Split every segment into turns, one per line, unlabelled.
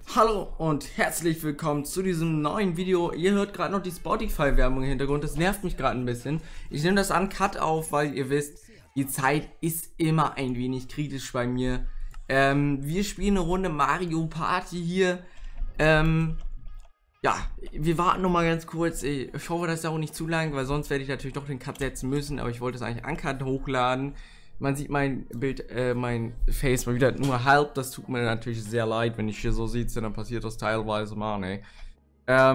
Hallo und herzlich willkommen zu diesem neuen Video. Ihr hört gerade noch die Spotify-Werbung im Hintergrund, das nervt mich gerade ein bisschen. Ich nehme das uncut auf, weil ihr wisst, die Zeit ist immer ein wenig kritisch bei mir. Wir spielen eine Runde Mario Party hier. Ja, wir warten noch mal ganz kurz. Ich hoffe, das ist auch nicht zu lang, weil sonst werde ich natürlich doch den Cut setzen müssen. Aber ich wollte es eigentlich uncut hochladen. Man sieht mein Bild, mein Face mal wieder nur halb. Das tut mir natürlich sehr leid, wenn ich hier so sitze, dann passiert das teilweise mal, ne? Ja,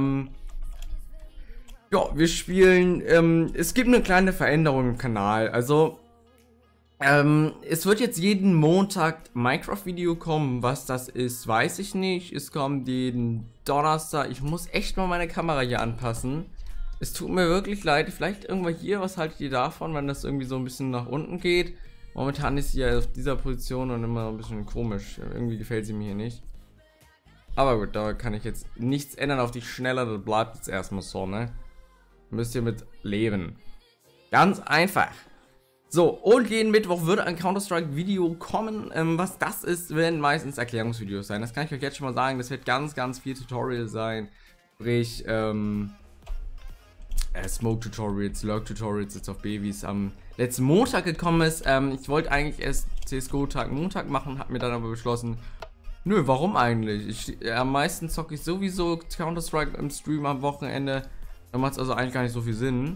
wir spielen, es gibt eine kleine Veränderung im Kanal. Also, es wird jetzt jeden Montag Minecraft-Video kommen. Was das ist, weiß ich nicht. Es kommt jeden Donnerstag. Ich muss echt mal meine Kamera hier anpassen. Es tut mir wirklich leid. Vielleicht irgendwann hier, was haltet ihr davon, wenn das irgendwie so ein bisschen nach unten geht? Momentan ist sie ja auf dieser Position und immer ein bisschen komisch. Irgendwie gefällt sie mir hier nicht. Aber gut, da kann ich jetzt nichts ändern auf die Schnelle. Das bleibt jetzt erstmal so, ne? Müsst ihr mit leben. Ganz einfach. So, und jeden Mittwoch wird ein Counter-Strike-Video kommen. Was das ist, werden meistens Erklärungsvideos sein. Das kann ich euch jetzt schon mal sagen. Das wird ganz, ganz viel Tutorial sein. Sprich, Smoke-Tutorials, Lurk-Tutorials jetzt auf B, wie es am letzten Montag gekommen ist. Ich wollte eigentlich erst CSGO-Tag Montag machen, habe mir dann aber beschlossen, nö, warum eigentlich? Am meisten zocke ich sowieso Counter-Strike im Stream am Wochenende. Da macht es also eigentlich gar nicht so viel Sinn.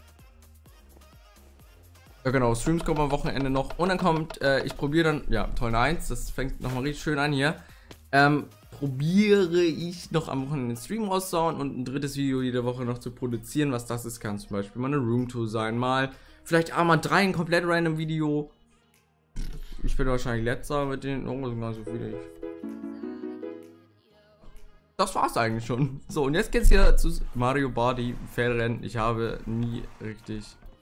Ja genau, Streams kommen am Wochenende noch. Und dann kommt, ich probiere dann, ja, toll 1, das fängt nochmal richtig schön an hier. Probiere ich noch am Wochenende den Stream rauszuhauen und ein drittes Video jede Woche noch zu produzieren. Was das ist, kann zum Beispiel mal eine Roomtour sein, mal vielleicht einmal 3 ein komplett random Video. Ich bin wahrscheinlich letzter mit den sind gar nicht so viele. Das war's eigentlich schon. So, und jetzt geht's hier zu Mario Party Pferderennen. Ich habe nie richtig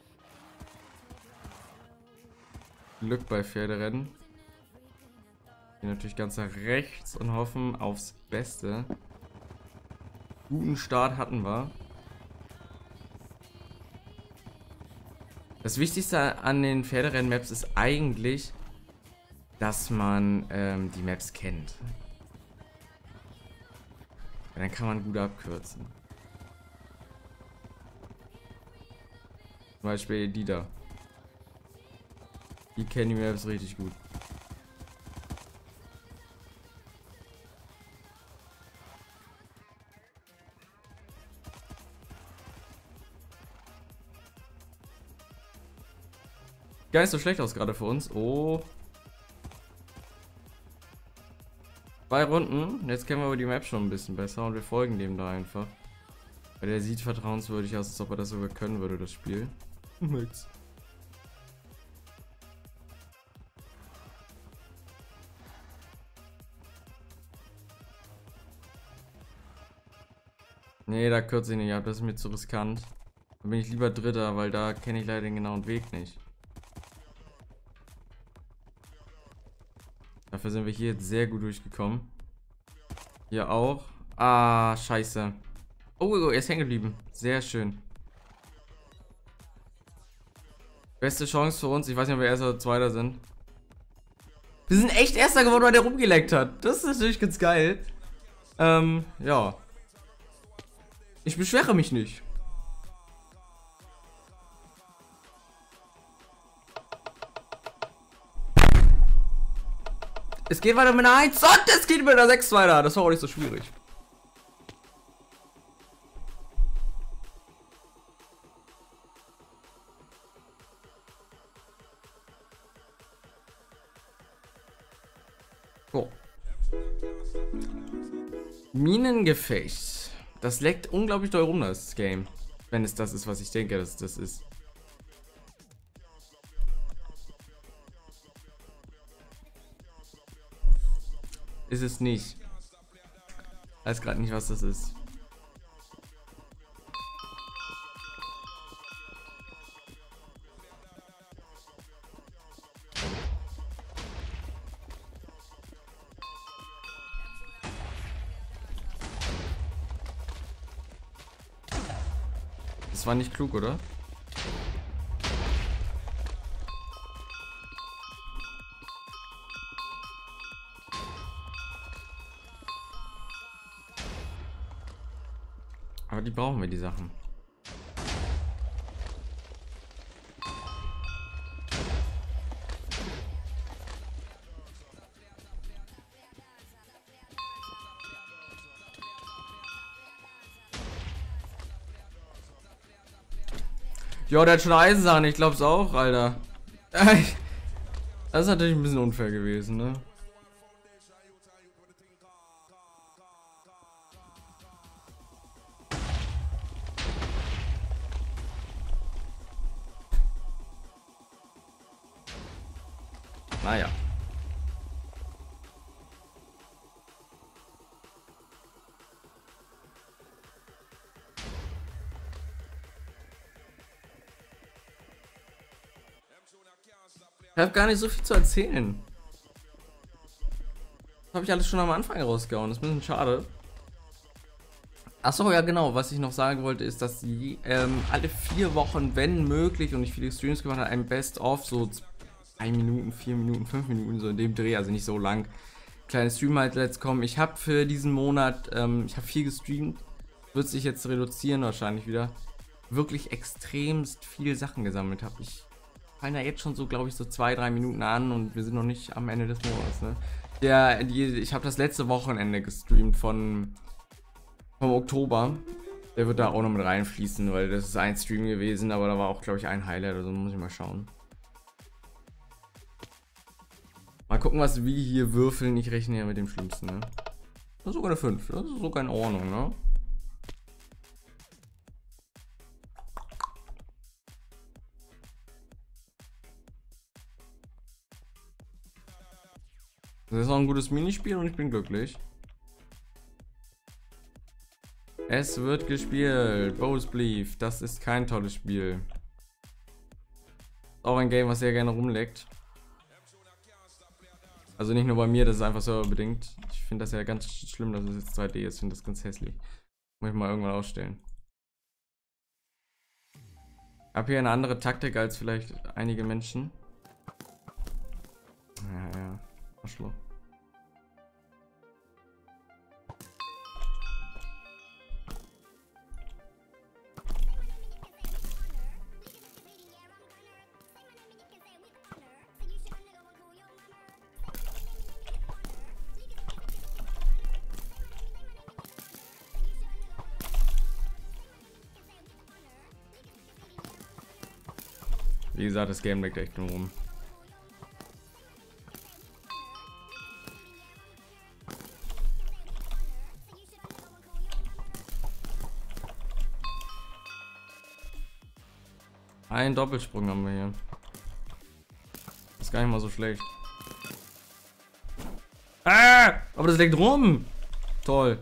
Glück bei Pferderennen. Natürlich ganz nach rechts und hoffen aufs Beste. Guten Start hatten wir. Das Wichtigste an den Pferderennen-Maps ist eigentlich, dass man die Maps kennt. Dann kann man gut abkürzen. Zum Beispiel die da. Die kennen die Maps richtig gut. Gar nicht so schlecht aus gerade für uns. Oh. 2 Runden. Jetzt kennen wir aber die Map schon ein bisschen besser und wir folgen dem da einfach. Weil der sieht vertrauenswürdig aus, als ob er das sogar können würde, das Spiel. Nix. Nee, da kürze ich nicht ab, das ist mir zu riskant. Da bin ich lieber Dritter, weil da kenne ich leider den genauen Weg nicht. Dafür sind wir hier jetzt sehr gut durchgekommen. Hier auch. Ah, scheiße. Oh, er ist hängen geblieben. Sehr schön. Beste Chance für uns. Ich weiß nicht, ob wir Erster oder Zweiter sind. Wir sind echt Erster geworden, weil der rumgeleckt hat. Das ist natürlich ganz geil. Ja. Ich beschwere mich nicht. Es geht weiter mit einer 1 und es geht mit einer 6 weiter. Das war auch nicht so schwierig. So. Minengefecht. Das leckt unglaublich doll rum, das Game. Wenn es das ist, was ich denke, dass das ist. Ist es nicht. Ich weiß gerade nicht, was das ist. Das war nicht klug, oder? Aber die brauchen wir, die Sachen. Ja, der hat schon Eisensachen, ich glaub's auch, Alter. Das ist natürlich ein bisschen unfair gewesen, ne? Naja. Ich habe gar nicht so viel zu erzählen. Das habe ich alles schon am Anfang rausgehauen. Das ist ein bisschen schade. Achso, ja genau. Was ich noch sagen wollte, ist, dass sie alle 4 Wochen, wenn möglich, und ich viele Streams gemacht habe, ein Best-of, so 1 Minuten, 4 Minuten, 5 Minuten, so in dem Dreh, also nicht so lang, kleine Stream-Highlights kommen. Ich habe für diesen Monat, ich habe viel gestreamt, wird sich jetzt reduzieren wahrscheinlich wieder, wirklich extremst viel Sachen gesammelt habe. Ich fallen ja jetzt schon so, glaube ich, so 2-3 Minuten an und wir sind noch nicht am Ende des Monats, ne? Ich habe das letzte Wochenende gestreamt vom Oktober. Der wird da auch noch mit reinfließen, weil das ist ein Stream gewesen, aber da war auch, glaube ich, ein Highlight oder so, muss ich mal schauen. Mal gucken, was wir hier würfeln. Ich rechne ja mit dem Schlimmsten, ne? Das ist sogar eine 5, das ist sogar in Ordnung, ne? Das ist auch ein gutes Minispiel und ich bin glücklich. Es wird gespielt. Bows Belief. Das ist kein tolles Spiel. Auch ein Game, was sehr gerne rumleckt. Also nicht nur bei mir, das ist einfach serverbedingt. Ich finde das ja ganz schlimm, dass es jetzt 2D ist. Ich finde das ganz hässlich. Muss ich mal irgendwann ausstellen. Ich habe hier eine andere Taktik als vielleicht einige Menschen. Ja. Arschloch. Wie gesagt, das Game leckt echt nur rum. Ein Doppelsprung haben wir hier. Ist gar nicht mal so schlecht. Ah! Aber das leckt rum! Toll.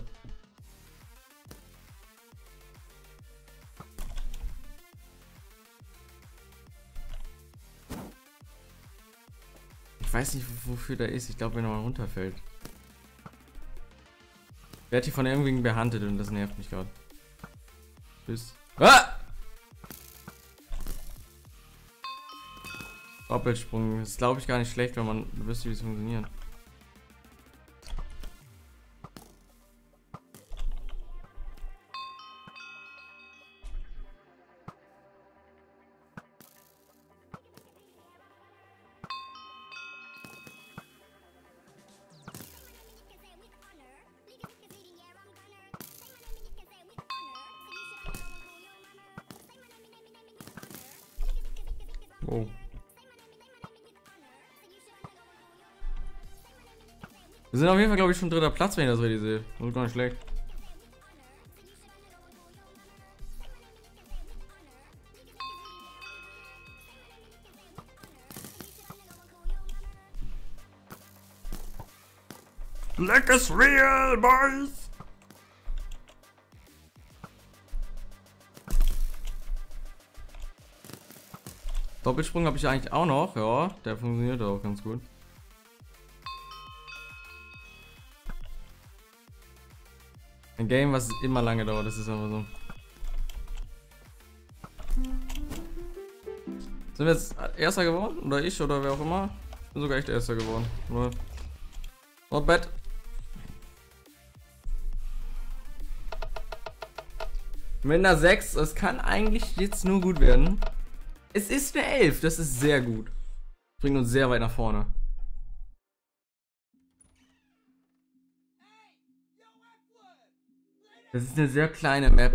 Ich weiß nicht, wofür der ist. Ich glaube, wenn er mal runterfällt. Werd hier von irgendwen behandelt und das nervt mich gerade. Tschüss. Ah! Doppelsprung. Das ist, glaube ich, gar nicht schlecht, wenn man wüsste, wie es funktioniert. Wow. Wir sind auf jeden Fall, glaube ich, schon 3. Platz, wenn ich das richtig sehe. Das ist gar nicht schlecht. Black is real, boys! Doppelsprung habe ich eigentlich auch noch, ja, der funktioniert auch ganz gut. Ein Game, was immer lange dauert, das ist aber so. Sind wir jetzt Erster geworden? Oder ich oder wer auch immer? Ich bin sogar echt Erster geworden. Not bad. Mit einer 6, es kann eigentlich jetzt nur gut werden. Es ist eine 11, das ist sehr gut. Bringt uns sehr weit nach vorne. Das ist eine sehr kleine Map.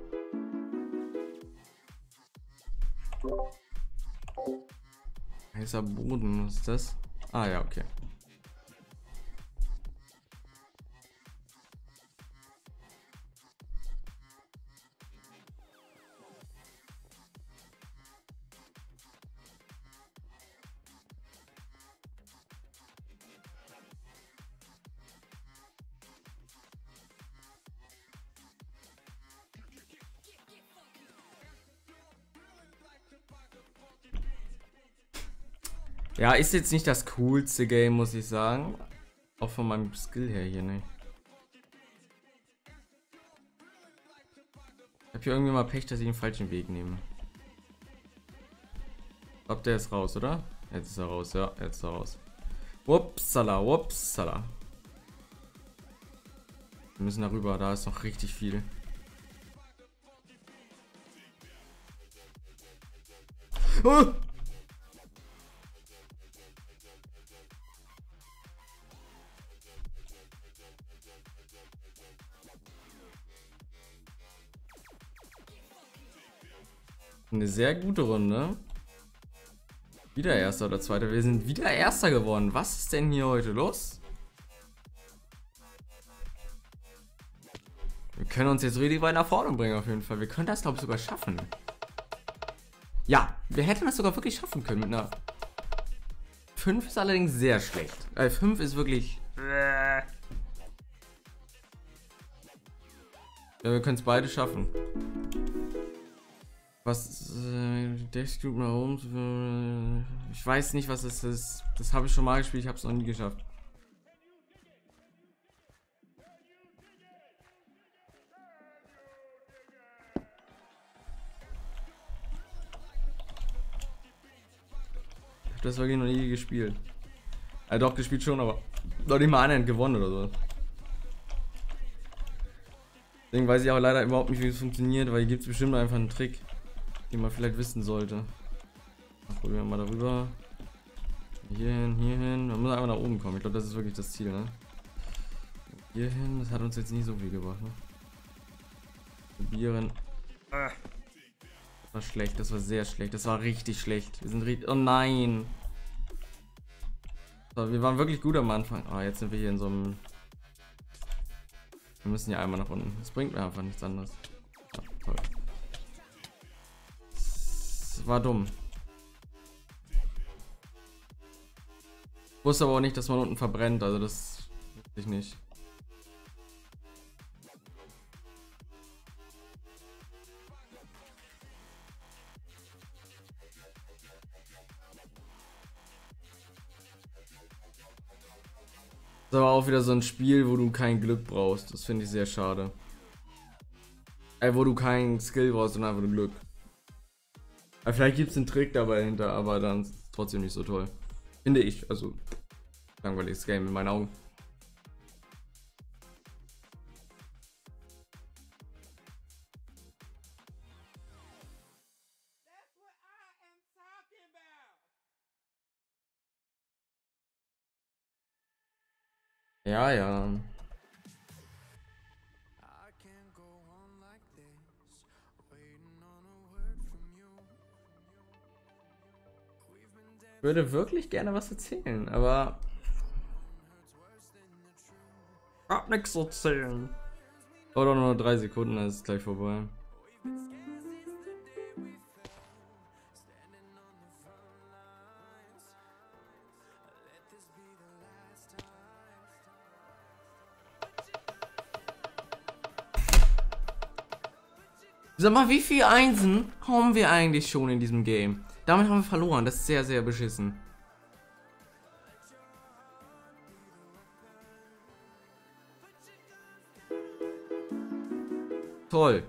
Heißer Boden, was ist das? Ah ja, okay. Ja, ist jetzt nicht das coolste Game, muss ich sagen. Auch von meinem Skill her hier nicht. Ich hab hier irgendwie mal Pech, dass ich den falschen Weg nehme. Ich glaube, der ist raus, oder? Jetzt ist er raus, ja, jetzt ist er raus. Wupsala, wupsala. Wir müssen darüber, da ist noch richtig viel. Oh! Eine sehr gute Runde. Wieder Erster oder Zweiter. Wir sind wieder Erster geworden. Was ist denn hier heute los? Wir können uns jetzt richtig weit nach vorne bringen auf jeden Fall. Wir können das, glaube ich, sogar schaffen. Ja, wir hätten das sogar wirklich schaffen können mit einer 5 ist allerdings sehr schlecht. 5 ist wirklich... Ja, wir können es beide schaffen. Was Dashcube nach oben. Ich weiß nicht, was es ist. Das habe ich schon mal gespielt, ich habe es noch nie geschafft. Ich habe das wirklich noch nie gespielt. Doch, gespielt schon, aber noch nicht mal annähernd gewonnen oder so. Deswegen weiß ich auch leider überhaupt nicht, wie es funktioniert, weil hier gibt es bestimmt einfach einen Trick, den man vielleicht wissen sollte. Probieren wir mal darüber. Hier hin. Man muss einfach nach oben kommen. Ich glaube, das ist wirklich das Ziel, ne? Hier hin, das hat uns jetzt nicht so viel gebracht, ne? Probieren. Das war schlecht, das war sehr schlecht. Das war richtig schlecht. Wir sind richtig. Oh nein! So, wir waren wirklich gut am Anfang. Ah, jetzt sind wir hier in so einem. Wir müssen hier einmal nach unten. Das bringt mir einfach nichts anderes. Ja, toll. Das war dumm. Ich wusste aber auch nicht, dass man unten verbrennt, also das wusste ich nicht. Das ist aber auch wieder so ein Spiel, wo du kein Glück brauchst. Das finde ich sehr schade. Wo du kein Skill brauchst, sondern einfach nur Glück. Aber vielleicht gibt es einen Trick dabei hinter, aber dann ist es trotzdem nicht so toll. Finde ich, also langweiliges Game in meinen Augen. Ja, ja. Ich würde wirklich gerne was erzählen, aber hab nichts zu erzählen. Oder nur 3 Sekunden, dann ist es gleich vorbei. Sag mal, wie viel Einsen haben wir eigentlich schon in diesem Game? Damit haben wir verloren, das ist sehr, sehr beschissen. Toll.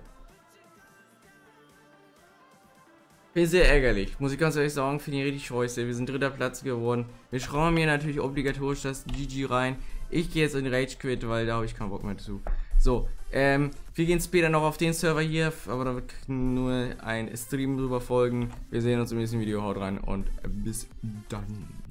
Bin sehr ärgerlich, muss ich ganz ehrlich sagen, finde ich richtig scheiße. Wir sind 3. Platz geworden. Wir schrauben hier natürlich obligatorisch das GG rein. Ich gehe jetzt in Rage Quit, weil da habe ich keinen Bock mehr zu. So, wir gehen später noch auf den Server hier, aber da wird nur ein Stream drüber folgen. Wir sehen uns im nächsten Video, haut rein und bis dann.